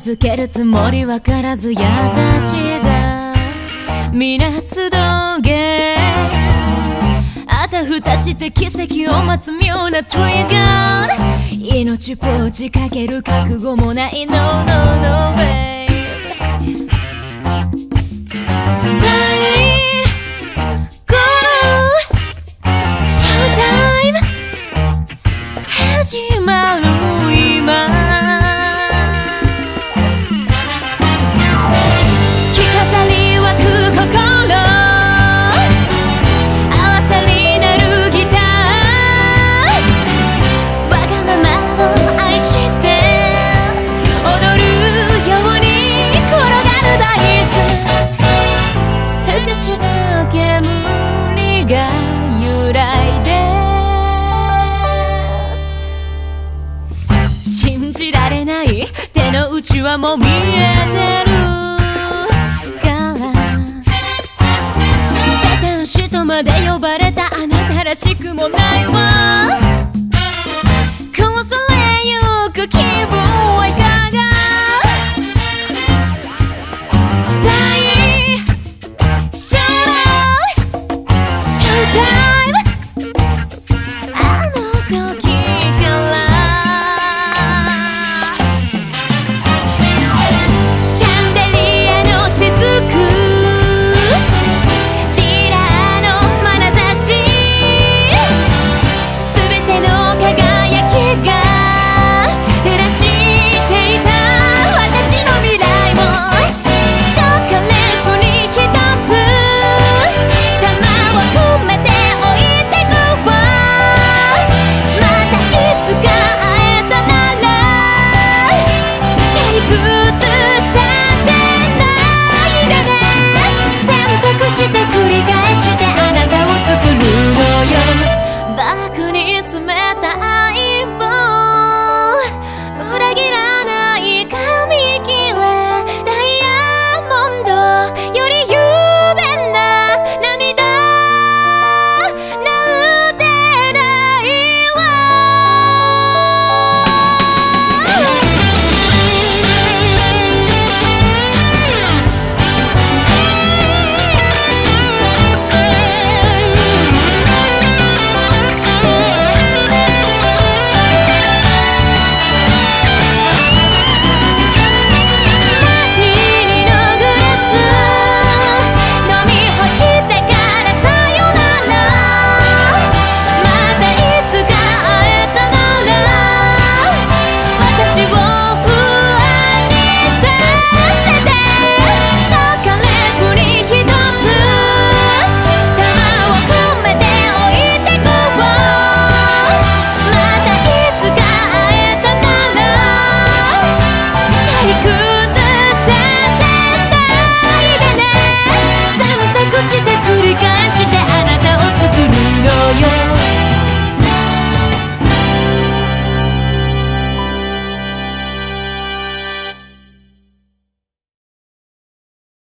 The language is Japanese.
づけるつもりわからずやたちが皆集げあたふたして奇跡を待つ妙なトリガー命ポーチかける覚悟もない No No No babe 最後のショータイム始まる今着飾り湧く心した煙が揺らいで信じられない手の内はもう見えてるから天使とまで呼ばれたあなたらしくもないわこそれゆく気分はいかが